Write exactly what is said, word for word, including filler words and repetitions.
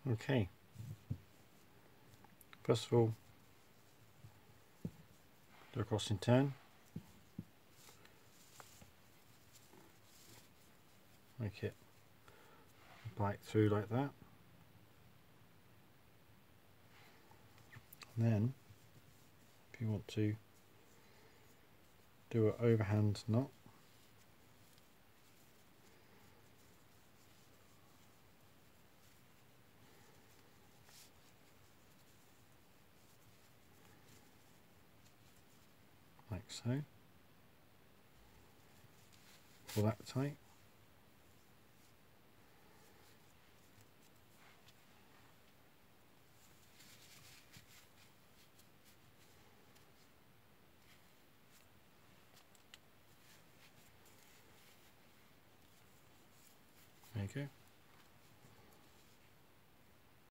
Okay, first of all, do a crossing turn, make it bite through like that, and then if you want to do an overhand knot, like so, pull that tight, there you go.